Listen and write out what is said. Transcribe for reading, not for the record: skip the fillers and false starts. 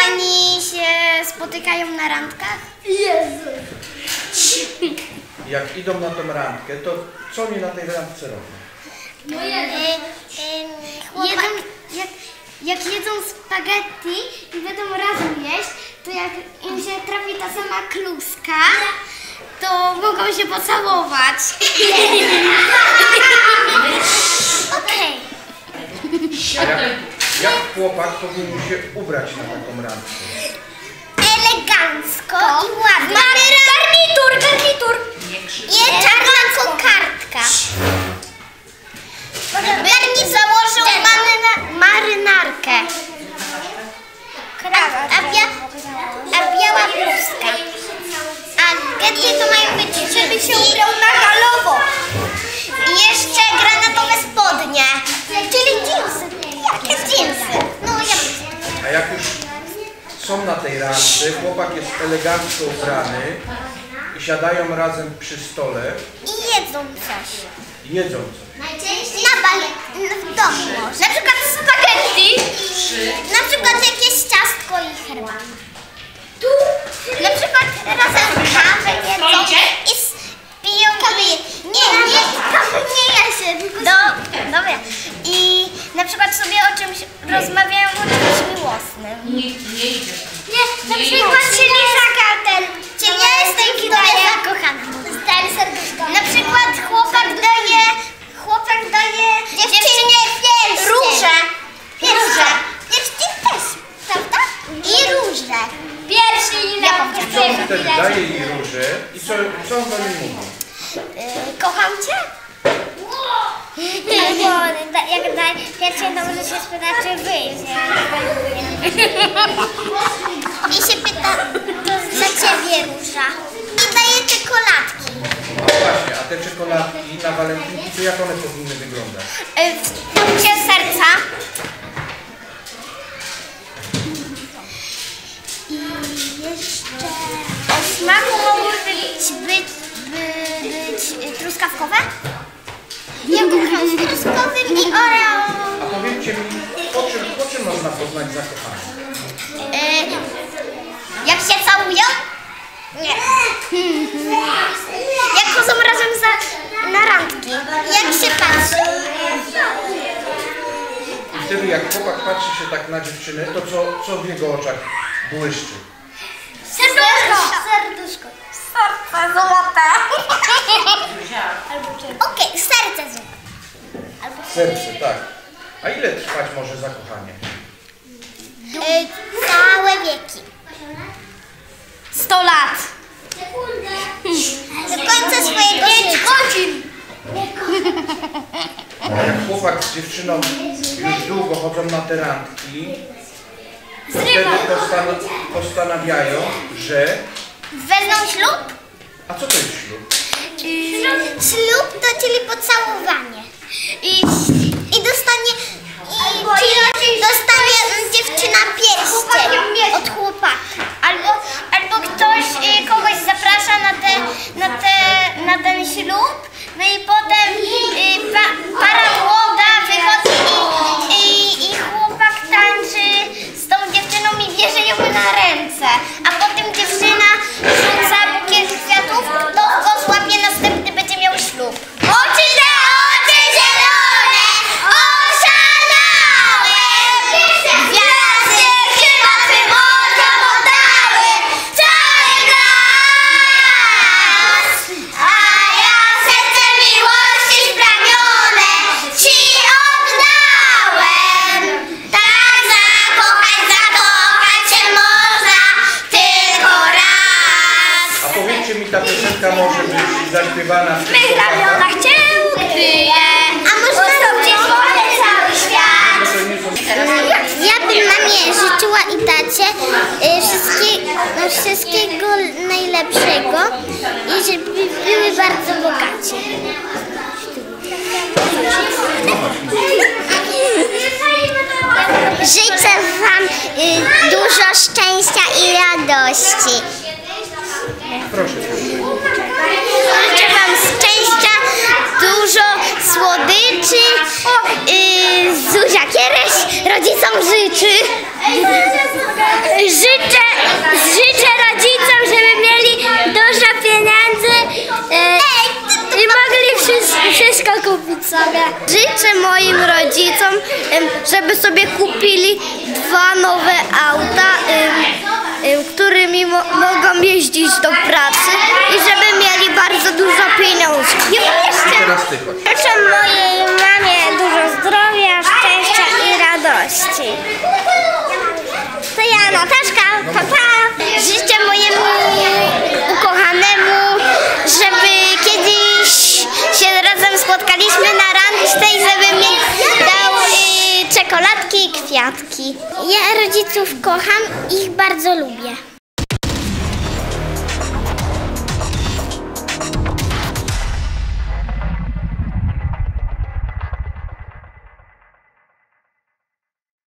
Pani się spotykają na randkach? Jezu! Jak idą na tą randkę, to co oni na tej randce robią? Jak jedzą spaghetti i będą razem jeść, to jak im się trafi ta sama kluska, to mogą się pocałować. Okej. Jak chłopak powinien się ubrać na taką randkę? Elegancko i ładnie. Mamy garnitur. I czarna kokardka. Założył marynarkę. A biała bluzka. A getty to mają być, żeby się ubrał na halowo. I jeszcze granatowe spodnie. Czyli dżinsy. Jakie dżinsy? No ja A jak już są na tej randce, chłopak jest elegancko ubrany i siadają razem przy stole. I jedzą coś. Jedzą coś. W domu może. Na przykład spaghetti. Na przykład jakieś ciastko i herbatę. Na przykład razem kawę jedzą i piją kawę. Nie ja się. Dobra. I na przykład sobie o czymś rozmawiają, o czymś miłosnym. Nie, na przykład się lizaka ten. Ja jestem tutaj zakochana. Na przykład chłopak daje dziewczynie róże. Dziewczynie też, prawda? I róże. Co on wtedy daje jej róże i co on do niej mówi? Kocham cię. Jak najpierw to może się spytać, czy wyjść. I się pyta, to za ciebie róża. I daje czekoladki. No właśnie, a te czekoladki na walentynki, to jak one powinny wyglądać? W punkcie serca. I jeszcze o smaku mogły być truskawkowe? Ja kocham z truskawkowym i oreo. A powiedzcie mi, po czym można poznać zakochanie? Jak się całują? Nie. Jak chodzą razem na randki? Jak się patrzy? I wtedy jak chłopak patrzy się tak na dziewczynę, to co w jego oczach błyszczy? Serduszko. Serce złote. Okej, serce złote. Serce, tak. A ile trwać może zakochanie? Całe wieki. 100 lat. Do końca swojego życia. 5 godzin. A jak chłopak z dziewczyną już długo chodzą na te randki, to wtedy postanawiają, że... Wezmą ślub? A co to jest ślub? Ślub to czyli pocałowanie. I dostanie dziewczyna pierścień od chłopaka. Albo ktoś kogoś zaprasza na ten ślub, no i potem para młoda wychodzi i chłopak tańczy z tą dziewczyną i bierze ją na ręce. A potem dziewczyna rzuca bukiet kwiatów, kto go złapie następny będzie miał ślub. Oczy zielone, oszalałe, gwiazdy chyba wymoczą oddały cały nas, a ja serce miłości spragnione ci oddałem. Tak zakochać się można tylko raz. A powiedzcie mi, ta piosenka może być zaśpiewana w tych ramionach cię ukryję, a można robić cały świat. Ja bym mamie życzyła i tacie wszystkiego najlepszego i żeby były bardzo bogaci. Życzę wam dużo szczęścia i radości. Proszę. Życzę wam szczęścia, dużo słodyczy, Zuzia Kiereś rodzicom życzy. Życzę rodzicom, żeby mieli dużo pieniędzy i mogli wszystko kupić sobie. Życzę moim rodzicom, żeby sobie kupili 2 nowe auta, którymi mogą jeździć do pracy i żeby mieli bardzo dużo pieniążków. I życzę mojej mamie dużo zdrowia, szczęścia i radości. To ja, Nataszka, pa! Życzę mojemu ukochanemu, żeby kiedyś się razem spotkaliśmy na randce i żeby mi dał czekoladki i kwiatki. Ja rodziców kocham i ich bardzo lubię.